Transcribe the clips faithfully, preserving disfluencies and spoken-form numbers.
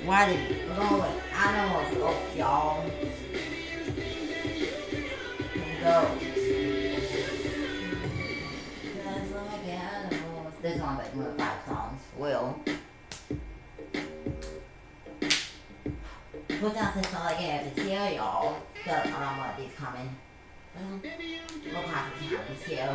Why did you go with animals? Oh, y'all. Go. Just like animals. There's only like one of five songs. Will. Put down this all I have to tell y'all. But I don't want these coming. Well, we'll have to have this too.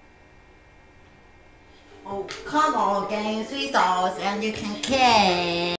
Oh, come on, games, we dolls, and you can kick.